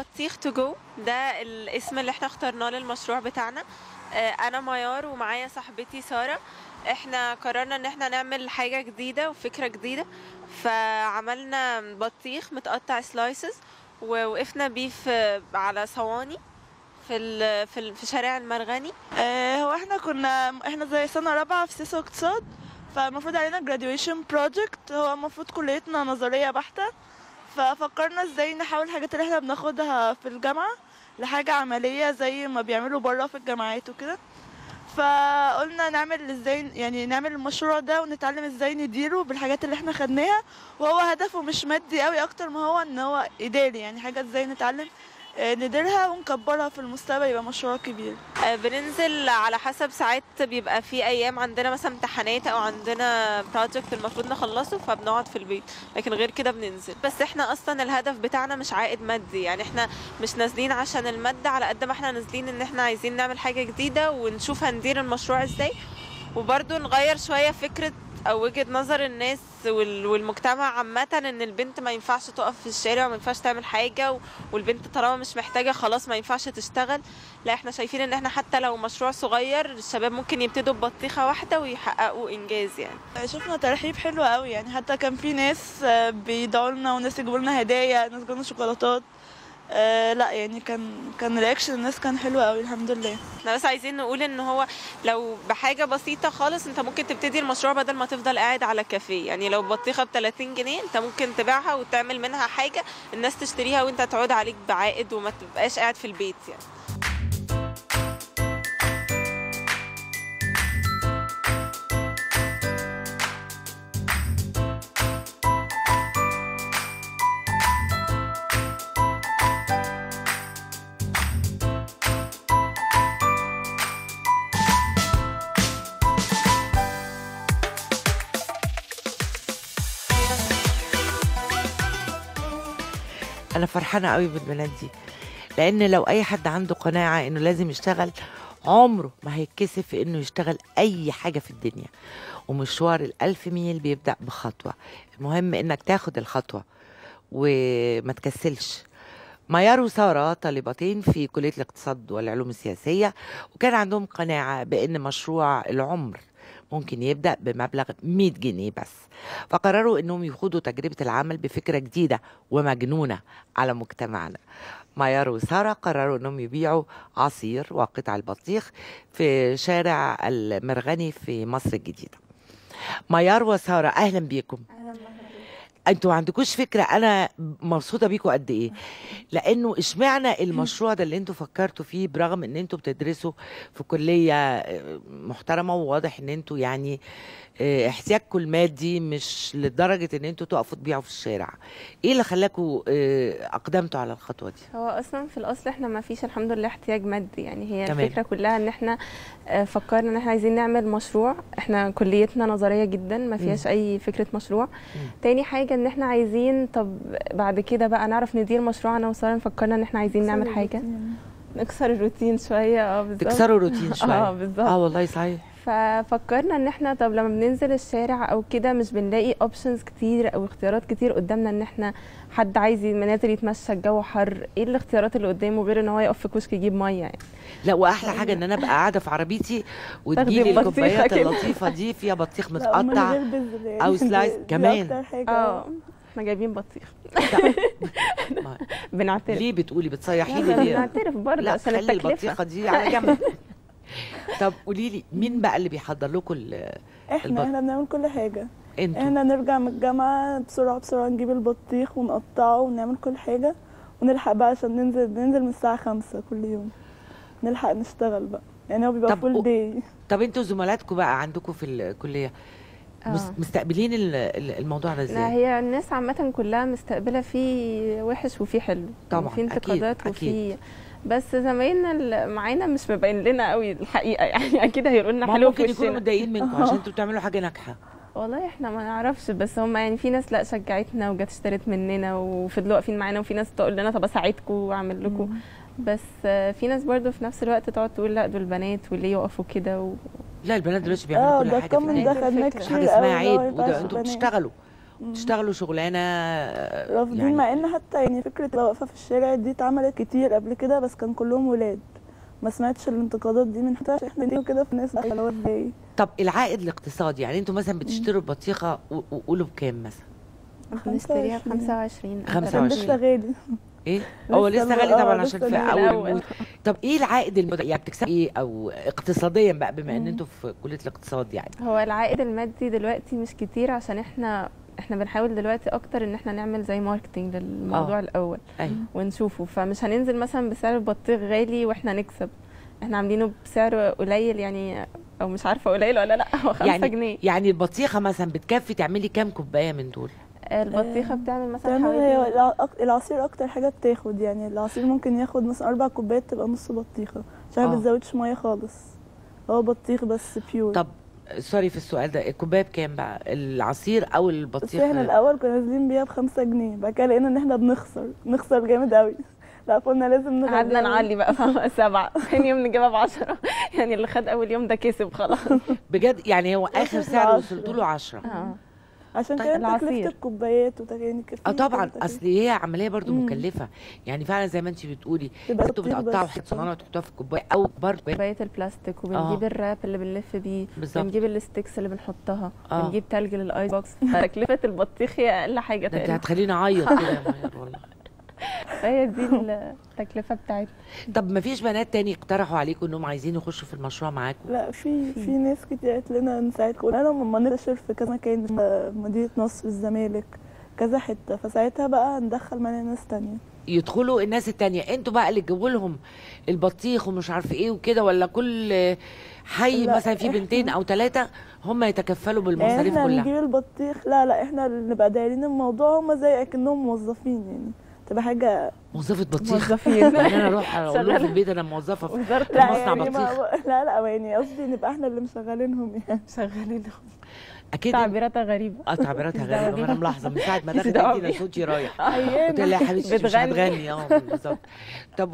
بطيخ تو جو، ده الاسم اللي احنا اخترناه للمشروع بتاعنا. انا ميار ومعايا صاحبتي سارة. احنا قررنا ان احنا نعمل حاجة جديدة وفكرة جديدة، فعملنا بطيخ متقطع سلايسز ووقفنا بيه على صواني في شارع المرغني. هو احنا زي سنة رابعة في سياسة واقتصاد، فالمفروض علينا graduation project. هو المفروض كليتنا نظرية بحتة، ففكرنا ازاي نحول الحاجات اللي احنا بناخدها في الجامعة لحاجة عملية زي ما بيعملوا برا في الجامعات وكده. فقلنا نعمل المشروع ده ونتعلم ازاي نديره بالحاجات اللي احنا خدناها، وهو هدفه مش مادي قوي اكتر ما هو ان هو اداري، يعني حاجة ازاي نتعلم نديرها ونكبرها في المستقبل يبقى مشروع كبير. بننزل على حسب، ساعات بيبقى في ايام عندنا مثلا امتحانات او عندنا بروجكت المفروض نخلصه فبنقعد في البيت، لكن غير كده بننزل. بس احنا اصلا الهدف بتاعنا مش عائد مادي، يعني احنا مش نازلين عشان المادة على قد ما احنا نازلين ان احنا عايزين نعمل حاجة جديدة ونشوف هندير المشروع ازاي، وبرضه نغير شوية فكرة او وجهة نظر الناس والمجتمع عامة ان البنت ما ينفعش تقف في الشارع وما ينفعش تعمل حاجة، والبنت طالما مش محتاجة خلاص ما ينفعش تشتغل. لا، احنا شايفين ان احنا حتى لو مشروع صغير الشباب ممكن يبتدوا ببطيخة واحدة ويحققوا انجاز. يعني شفنا ترحيب حلو قوي، يعني حتى كان في ناس بيدعوا لنا وناس يجيبوا لنا هدايا، ناس جابوا لنا شوكولاتات. لا يعني كان رياكشن الناس كان حلو قوي الحمد لله. احنا بس عايزين نقول ان هو لو بحاجه بسيطه خالص انت ممكن تبتدي المشروع بدل ما تفضل قاعد على كافيه. يعني لو بطيخه ب30 جنيه انت ممكن تبيعها وتعمل منها حاجه الناس تشتريها وانت تعود عليك بعائد وما تبقاش قاعد في البيت يعني. أنا فرحانة قوي بالبنات دي، لأن لو أي حد عنده قناعة إنه لازم يشتغل عمره ما هيتكسف إنه يشتغل أي حاجة في الدنيا. ومشوار ال1000 ميل بيبدأ بخطوة، المهم إنك تاخد الخطوة وما تكسلش. ميار وسارة طالبتين في كلية الاقتصاد والعلوم السياسية، وكان عندهم قناعة بأن مشروع العمر ممكن يبدأ بمبلغ 100 جنيه بس، فقرروا أنهم يخوضوا تجربة العمل بفكرة جديدة ومجنونة على مجتمعنا. ميار وسارة قرروا أنهم يبيعوا عصير وقطع البطيخ في شارع المرغني في مصر الجديدة. ميار وسارة أهلا بيكم. انتوا ما عندكوش فكره انا مبسوطه بيكم قد ايه، لانه اشمعنى المشروع ده اللي انتوا فكرتوا فيه برغم ان انتوا بتدرسوا في كليه محترمه، وواضح ان انتوا يعني احتياجكم المادي مش لدرجه ان انتوا تقفوا تبيعوا في الشارع. ايه اللي خلاكم اقدمتوا على الخطوه دي؟ هو اصلا في الاصل احنا ما فيش الحمد لله احتياج مادي، يعني هي تمام. الفكره كلها ان احنا فكرنا ان احنا عايزين نعمل مشروع. احنا كليتنا نظريه جدا ما فيهاش اي فكره مشروع. تاني حاجه ان احنا عايزين طب بعد كده بقى نعرف ندير مشروع. انا وساره فكرنا ان احنا عايزين نعمل حاجه نكسر الروتين شويه. بالظبط، تكسروا الروتين شويه. بالظبط. والله صحيح. ففكرنا ان احنا طب لما بننزل الشارع او كده مش بنلاقي اوبشنز كتير او اختيارات كتير قدامنا، ان احنا حد عايز منازل يتمشى الجو حر، ايه الاختيارات اللي قدامه غير ان هو يقف في كشك يجيب ميه يعني. لا، واحلى حاجه ان انا ابقى قاعده في عربيتي وتجيلي الكوبايات اللطيفه دي فيها بطيخ متقطع او سلايس كمان. احنا جايبين بطيخ. بنعترف. ليه بتقولي بتصيحي لي ليه؟ بنعترف برضه لا، عشان خلي التكلفه. البطيخه دي على جنب. طب قولي لي مين بقى اللي بيحضر لكم احنا بنعمل كل حاجه. انتوا احنا نرجع من الجامعه بسرعه نجيب البطيخ ونقطعه ونعمل كل حاجه ونلحق بقى عشان ننزل من الساعه 5 كل يوم نلحق نشتغل بقى، يعني هو بيبقى فول داي. طب انتوا زملاتكم بقى عندكم في الكليه مستقبلين الموضوع ده ازاي؟ لا، هي الناس عامه كلها مستقبله فيه وحش وفيه حلو طبعا، وفيه انتقادات أكيد. بس زمايلنا اللي معانا مش مبين لنا قوي الحقيقه، يعني اكيد هيقولوا لنا حلو في ممكن يكونوا متضايقين منكم عشان انتوا بتعملوا حاجه ناجحه. والله احنا ما نعرفش، بس هم يعني في ناس لا شجعتنا وجت اشترت مننا وفضلوا واقفين معانا، وفي ناس تقول لنا طب اساعدكم واعمل لكم. بس في ناس برضو في نفس الوقت تقعد تقول لا دول بنات واللي يقفوا كده لا، البنات دلوقتي بيعملوا كل حاجه في الدنيا. مش حاجه اسمها عيب، وده انتوا بتشتغلوا تشتغلوا شغلانه رافضين يعني مع ان حتى يعني فكره تبقى واقفه في الشارع دي اتعملت كتير قبل كده، بس كان كلهم ولاد. ما سمعتش الانتقادات دي من حتى احنا دي وكده في الناس اللي هو ازاي. طب العائد الاقتصادي يعني انتوا مثلا بتشتروا البطيخه وقولوا بكام مثلا؟ بنشتريها ب 25 25. كان لسه غالي. ايه هو لسه غالي طبعا عشان لسه في غالي اول الأول. الموسم. طب ايه العائد يعني بتكسب ايه او اقتصاديا بقى بما ان انتوا في كليه الاقتصاد يعني؟ هو العائد المادي دلوقتي مش كتير، عشان احنا بنحاول دلوقتي اكتر ان احنا نعمل زي ماركتينج للموضوع الاول ايوه ونشوفه. فمش هننزل مثلا بسعر البطيخ غالي واحنا نكسب، احنا عاملينه بسعر قليل يعني، او مش عارفه قليل ولا لا، هو 5 جنيه. يعني البطيخه مثلا بتكفي تعملي كام كوبايه من دول؟ البطيخه بتعمل مثلا تعمل حوالي هي العصير اكتر حاجه بتاخد، يعني العصير ممكن ياخد مثلا 4 كوبايات تبقى نص بطيخه عشان ما بتزودش ميه خالص، هو بطيخ بس بيور. طب سوري في السؤال ده، الكوبايه بكام بقى العصير او بس البطيخ؟ احنا الاول كنا نازلين بيها ب5 جنيه، بعد كده لقينا ان احنا بنخسر جامد قوي. لا قلنا لازم نغلي. قعدنا نعلي بقى 7 ثاني يوم نجيبها ب10 يعني اللي خد اول يوم ده كسب خلاص. بجد يعني هو اخر وصلت سعر ل10. وصلتوا له 10؟ عشان طيب كده العصير. تكلفه الكوبايات يعني طبعا اصل هي عمليه برضو مكلفه، يعني فعلا زي ما انت بتقولي تبقى انتوا بطيخ بتقطعوا بس. حته صغيره وتحطوها في الكوبايه او برضو كوبايه البلاستيك، وبنجيب الراب اللي بنلف بيه، بالظبط. بنجيب الستيكس اللي بنحطها، آه. بنجيب تلج للايس بوكس. تكلفه البطيخ هي اقل حاجه ده انت تقريبا، هتخليني اعيط كده يا مهير والله. فهي دي التكلفه بتاعتها. طب ما فيش بنات تاني اقترحوا عليكم انهم عايزين يخشوا في المشروع معاكم؟ لا في ناس كتير قالت لنا نساعدكم، قلنا لهم ما ننتشر في كذا مكان، مدينه نصر، الزمالك، كذا حته، فساعتها بقى ندخل معانا ناس تانية. يدخلوا الناس التانية، انتوا بقى اللي تجيبوا لهم البطيخ ومش عارفه ايه وكده، ولا كل حي لا، مثلا فيه بنتين او 3 هم يتكفلوا بالمصاريف احنا كلها؟ نجيب البطيخ، لا احنا اللي نبقى دايرين الموضوع، هم زي اكنهم موظفين يعني، تبقى حاجه. موظفه بطيخ؟ موظفين يعني انا اروح اقول لهم في البيت انا موظفه في وزاره مصنع يعني بطيخ؟ لا يعني قصدي نبقى احنا اللي مشغلينهم يعني. شغالينهم. اكيد تعبيراتها غريبه. تعبيراتها مش دعوة غريبه، ما انا بيها. ملاحظه من ساعه ما مش دخلت دعوة انت بيها. صوتي رايح. ايام قلت لها يا حبيبتي مش بتغني. هتغني بالظبط. طب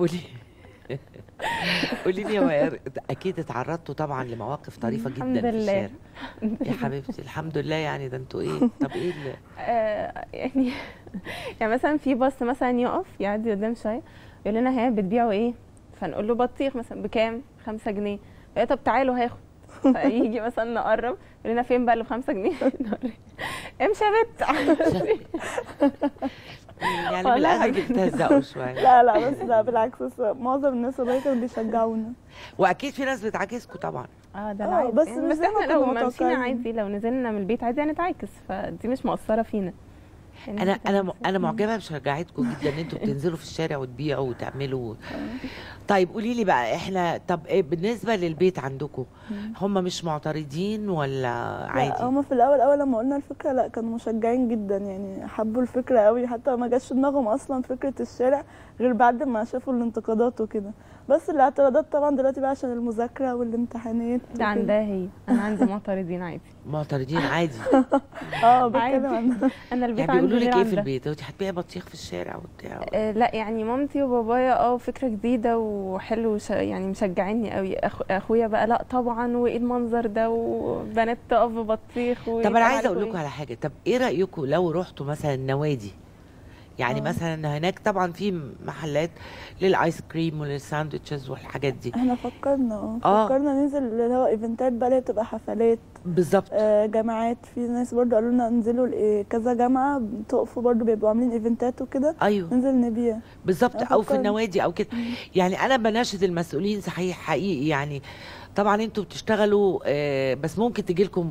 قولي لي يا ميار، اكيد اتعرضتوا طبعا لمواقف طريفه الحمد جدا في لله. الشارع. يا حبيبتي الحمد لله، يعني ده انتوا ايه؟ طب ايه اللي يعني مثلا في باص مثلا يقف يعدي قدام شويه يقول لنا هي بتبيعوا ايه؟ فنقول له بطيخ مثلا بكام؟ 5 جنيه. فقال طب تعالوا هاخد. فيجي مثلا نقرب يقول لنا فين بقى اللي ب5 جنيه؟ امشي يا بت. يعني والله بالاخر بتهزقوا شويه؟ لا بس لا بالعكس، بس معظم الناس والله كانوا بيشجعونا. واكيد في ناس بتعاكسكوا طبعا. ده العادي بس يعني، مش بس زي ما احنا لو كنا مشينا متوقعين. عادي، لو نزلنا من البيت عادي هنتعاكس، فدي مش مؤثره فينا. يعني انا معجبه بشجاعتكم جدا ان انتوا بتنزلوا في الشارع وتبيعوا وتعملوا. طيب قولي لي بقى، احنا طب إيه بالنسبه للبيت عندكم؟ هم مش معترضين ولا لا عادي؟ هما في الاول اول لما قلنا الفكره لا كانوا مشجعين جدا، يعني حبوا الفكره قوي، حتى ما جاش في دماغهم اصلا فكره الشارع غير بعد ما شافوا الانتقادات وكده. بس الاعتراضات طبعا دلوقتي بقى عشان المذاكره والامتحانات ده عندها هي، انا عندي معترضين عادي. معترضين عادي؟ بتكلم عن انا البيت يعني عندي بيقولوا لك غير ايه في عندها. البيت؟ انت هتبيعي بطيخ في الشارع وبتاع؟ لا يعني مامتي وبابايا فكره جديده وحلو، يعني مشجعيني قوي. اخويا بقى لا طبعا، وايه المنظر ده، وبنات تقف ببطيخ. طب انا عايزه اقول لكم على حاجه، طب ايه رايكم لو رحتوا مثلا نوادي؟ يعني مثلا هناك طبعا في محلات للايس كريم وللساندوتشز والحاجات دي. احنا فكرنا ننزل اللي هو ايفنتات بقى، اللي هي بتبقى حفلات بالظبط. جامعات، في ناس برضو قالوا لنا انزلوا كذا جامعه تقفوا برضو بيبقوا عاملين ايفنتات وكده. ايوه ننزل نبيع بالظبط، او في النوادي او كده. يعني انا بناشد المسؤولين صحيح حقيقي، يعني طبعا انتوا بتشتغلوا بس ممكن تجي لكم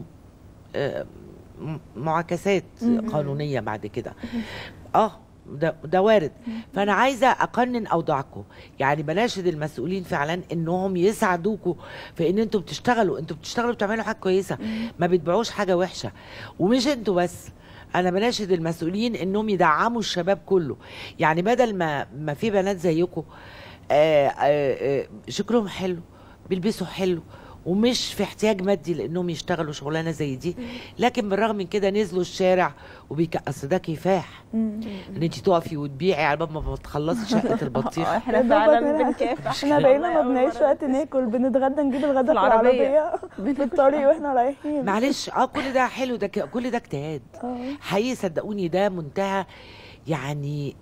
معاكسات قانونيه بعد كده. ده وارد. فانا عايزه اقنن اوضاعكم، يعني بناشد المسؤولين فعلا انهم يساعدوكوا في ان انتوا بتشتغلوا بتعملوا حاجه كويسه، ما بتبيعوش حاجه وحشه. ومش انتوا بس، انا بناشد المسؤولين انهم يدعموا الشباب كله، يعني بدل ما في بنات زيكم شكلهم حلو، بيلبسوا حلو، ومش في احتياج مادي لانهم يشتغلوا شغلانه زي دي، لكن بالرغم من كده نزلوا الشارع اصل ده كفاح ان انت تقفي وتبيعي على باب ما تخلصي شقه البطيخ. احنا فعلا بنكافح. احنا بقينا ما بنلاقيش وقت ناكل، بنتغدى نجيب الغدا في العربيه في الطريق واحنا رايحين. معلش كل ده حلو، ده كل ده اجتهاد حقيقي، صدقوني ده منتهى يعني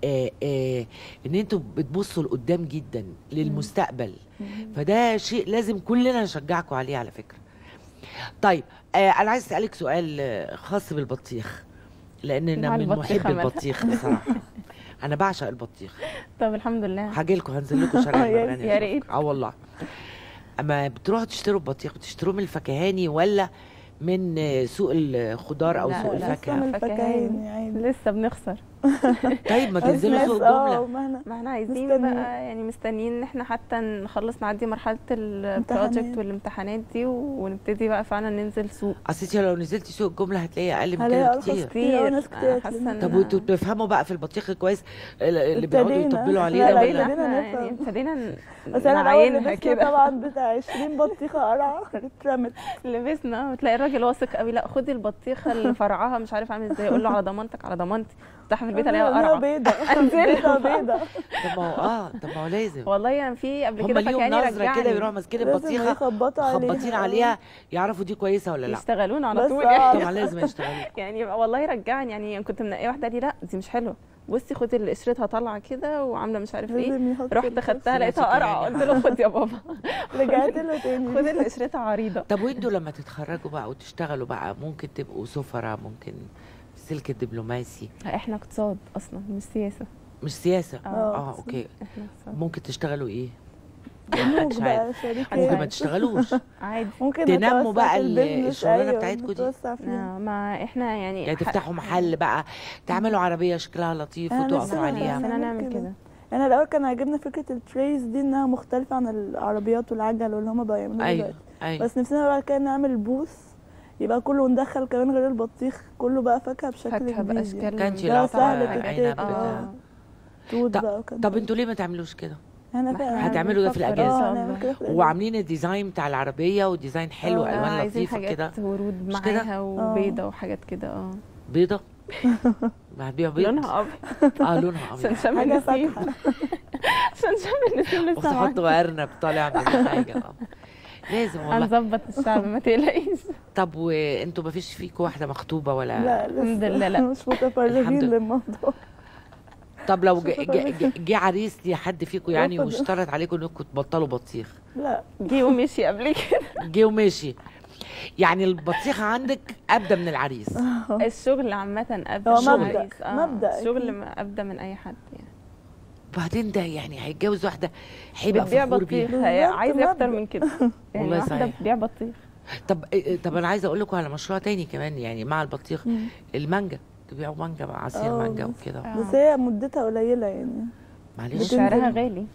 ان انتوا بتبصوا لقدام جدا للمستقبل، فده شيء لازم كلنا نشجعكم عليه على فكره. طيب انا عايز اسالك سؤال خاص بالبطيخ، لان انا من محب البطيخ بصراحه. انا بعشق البطيخ. طب الحمد لله. هاجي لكم، هنزل لكم شارع المرغني يا ريت. والله. اما بتروحوا تشتروا البطيخ بتشتروه من الفكهاني ولا من سوق الخضار او سوق الفاكهه؟ من الفكهاني عادي. لسه بنخسر. طيب ما تنزلوا سوق الجمله. ما احنا عايزين بقى يعني مستنيين ان احنا حتى نخلص نعدي مرحله البروجكت والامتحانات دي ونبتدي بقى فعلا ننزل سوق. اصل انت لو نزلتي سوق الجمله هتلاقي اقل من كده كتير. ناس كتير. طب وانتوا بتفهموا بقى في البطيخ كويس اللي بيقعدوا يطبلوا عليه ده ولا؟ يعني ابتدينا بس انا نعينها كده. طبعا بتاع 20 بطيخه قرعه اترمت. لبسنا وتلاقي الراجل واثق قوي، لا خدي البطيخه اللي فرعها مش عارف عامل ازاي، يقول له على ضمانتك على ضمانتي، افتحها في البيت الاقيها قرعه بيضه بيضه. طب ما هو لازم والله انا في قبل كده فكاني رجعني كده يروحوا ماسكين البطيخه خبطين عليها يعرفوا دي كويسه ولا لا، يشتغلونا على طول. طبعا لازم يشتغلوا. يعني والله رجعني، يعني كنت منقيه واحده لي لا دي مش حلوه، بصي خدي اللي قشرتها طالعه كده وعامله مش عارف ايه، رحت خدتها لقيتها قرعه، قلت له خد يا بابا. رجعت له تاني خدي اللي قشرتها عريضه. طب وانتوا لما تتخرجوا بقى وتشتغلوا بقى ممكن تبقوا سفراء، ممكن سلك الدبلوماسي؟ احنا اقتصاد اصلا مش سياسه. مش سياسه؟ اوكي. ممكن تشتغلوا ايه؟ مش عارف. ممكن ما تشتغلوش عادي، ممكن تنموا بقى الشغلانه بتاعتكم دي. ما احنا يعني تفتحوا محل بقى، تعملوا عربيه شكلها لطيف وتقفوا عليها. احنا نعمل كده. انا الاول كان عاجبنا فكره التريز دي انها مختلفه عن العربيات والعجل واللي هم بيعملوها دلوقتي. بس نفسنا بقى كده نعمل بوث يبقى كله ندخل كمان غير البطيخ كله بقى فاكهه بشكل جديد، باشكال كانتي لا سهل عنب توت بقى وكده. طب انتوا ليه ما تعملوش كده؟ هتعملوا ده في الاجازه وعاملين الديزاين بتاع العربيه وديزاين حلو الوان لطيفه كده، ورود معاها وبيضه وحاجات كده. بيضه هتبيع بيض لونها ابيض. لونها ابيض عشان شم النسيم. عشان شم النسيم لسه وتحطوا ارنب طالع من حاجه. لازم والله هنظبط الشعب ما تقلقيش. طب وانتوا ما فيش فيكم واحده مخطوبه ولا؟ لا الحمد لله لا مش متفرغين للموضوع. طب لو جه عريس لحد فيكم يعني واشترط عليكم انكم تبطلوا بطيخ؟ لا جه ومشي قبل كده. جه ومشي يعني البطيخه عندك ابدا من العريس؟ الشغل عامه ابدا من العريس. مبدأ الشغل ابدا من اي حد يعني. وبعدين ده يعني هيتجوز واحده هيبقى فخور بيها، عايز اكتر من كده يعني. واحده بتبيع بطيخ. طب انا عايزه اقول لكم على مشروع تاني كمان يعني مع البطيخ، المانجا، تبيعوا مانجا مع عصير مانجا وكده. بس هي مدتها قليله يعني، معلش سعرها غالي.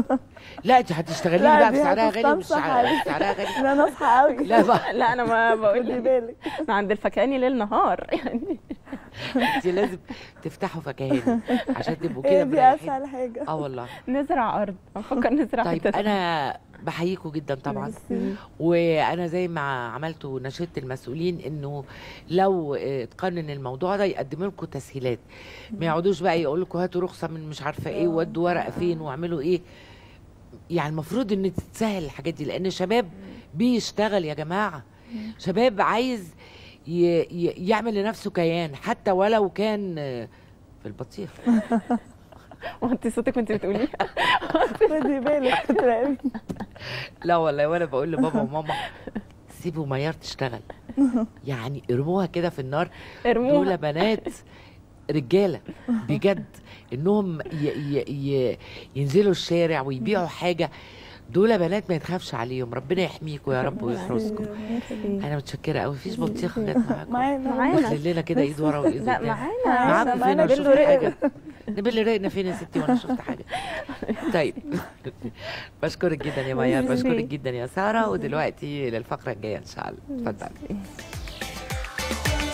لا انت هتشتغلي بقى بسعرها غالي مش سعرها غالي. لا نصحى قوي. لا انا ما بقول خدي بالك احنا عند الفكهاني ليل نهار يعني. انت لازم تفتحوا فكهاني عشان تبقوا كده. دي اسهل حاجه. والله نزرع ارض، بفكر نزرع. طيب انا بحييكوا جدا طبعا، وانا زي ما عملت ونشدت المسؤولين انه لو اتقنن الموضوع ده يقدموا لكم تسهيلات، ما يقعدوش بقى يقول لكم هاتوا رخصه من مش عارفه ايه وودوا ورقه فين واعملوا ايه. يعني المفروض ان تتسهل الحاجات دي، لان شباب بيشتغل يا جماعه، شباب عايز يعمل لنفسه كيان حتى ولو كان في البطيخ. وانت صوتك وانت بتقولي خدي بالك تراقبي. لا والله وانا بقول لبابا وماما سيبوا ميار تشتغل، يعني ارموها كده في النار. دول بنات رجاله بجد انهم ينزلوا الشارع ويبيعوا حاجه، دول بنات ما يتخافش عليهم. ربنا يحميكم يا رب ويحرسكم. انا متشكره قوي. مفيش بطيخه جت معاكم؟ معانا لنا كده ايد ورا وايد لا قدام. معانا فين؟ انا شفت حاجه؟ نبل رقنا فين يا ستي وانا شفت حاجه؟ طيب بشكرك جدا يا ميار، بشكرك جدا يا ساره، ودلوقتي للفقره الجايه ان شاء الله. اتفضلي.